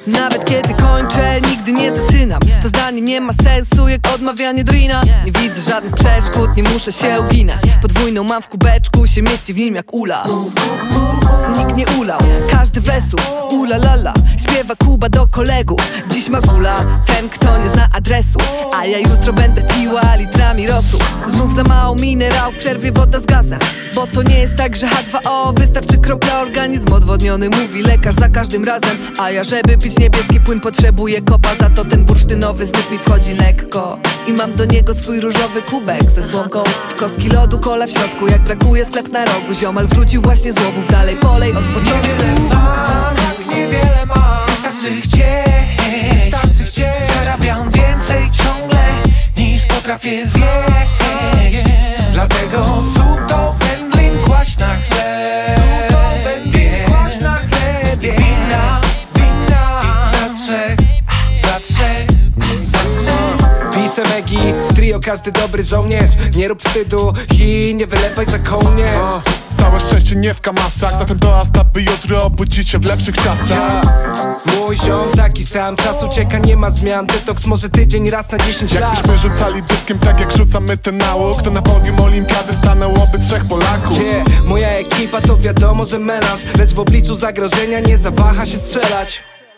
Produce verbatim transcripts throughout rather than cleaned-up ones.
Nawet kiedy kończę, nigdy nie zaczynam. To zdanie nie ma sensu jak odmawianie drina. Nie widzę żadnych przeszkód, nie muszę się uginać. Podwójną mam w kubeczku, się mieści w nim jak ula. Nikt nie ulał, każdy wesu, ula lala. Śpiewa Kuba do kolegów, dziś ma gula ten, kto nie zna adresu. A ja jutro będę piła litrami rosu. Znów za mało minerał, w przerwie woda z gazem. Bo to nie jest tak, że H dwa O wystarczy kropla, organizm odwodniony, mówi lekarz za każdym razem. A ja żeby pić niebieski płyn potrzebuję kopa. Za to ten bursztynowy znów mi wchodzi lekko. I mam do niego swój różowy kubek ze słomką, kostki lodu, kola w środku. Jak brakuje sklep na rogu, ziomal wrócił właśnie z łowów. Dalej polej od początku. Niewiele mam, tak niewiele mam. Wystarczy chcieć, wystarczy chcieć. Zarabiam więcej ciągle niż potrafię zjeść. Dlatego suto wędlin kłaść na chleb. Kłaść na chlebie. Wina, wina. Za trzech, za trzech, za trzech. Piszę Megi, trio, każdy dobry żołnierz. Nie rób wstydu i nie wylewaj za kołnierz. Całe szczęście nie w kamaszach, zatem toast, aby jutro obudzić się w lepszych czasach. Mój ziom taki sam, czas ucieka, nie ma zmian. Detoks może tydzień raz na dziesięć lat. Jakbyśmy rzucali dyskiem tak jak rzucamy ten nałóg, to na podium olimpiady stanęłoby trzech Polaków. Yeah, moja ekipa to wiadomo, że melanż, lecz w obliczu zagrożenia nie zawaha się strzelać.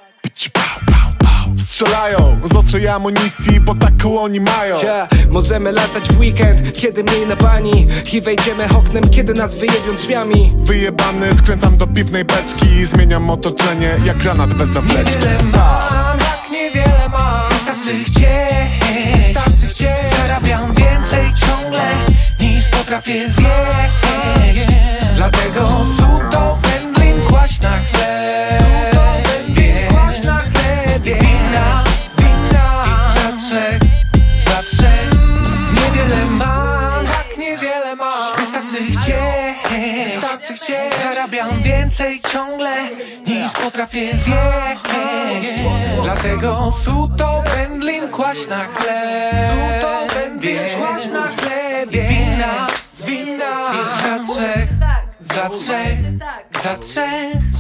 Strzelają z ostrej amunicji, bo taką oni mają. Yeah, możemy latać w weekend, kiedy mniej na bani. I wejdziemy oknem, kiedy nas wyjebią drzwiami. Wyjebany, skręcam do piwnej beczki. Zmieniam otoczenie jak granat bez zawleczki. Niewiele mam, tak niewiele mam. Wystarczy chcieć, wystarczy chcieć. Zarabiam więcej ciągle niż potrafię zjeść. Dlatego suto wędlin kłaść na chleb. Kłaść na chlebie. Wina, wina. Za trzech, za trzech. Niewiele mam, tak niewiele mam. Wystarczy chcieć, wystarczy chcieć. Zarabiam więcej ciągle niż potrafię zjeść. Dlatego suto wędlin kłaść na chleb. Suto wędlin kłaść na chlebie. Wina, wina. Za trzech, za trzech, za trzech.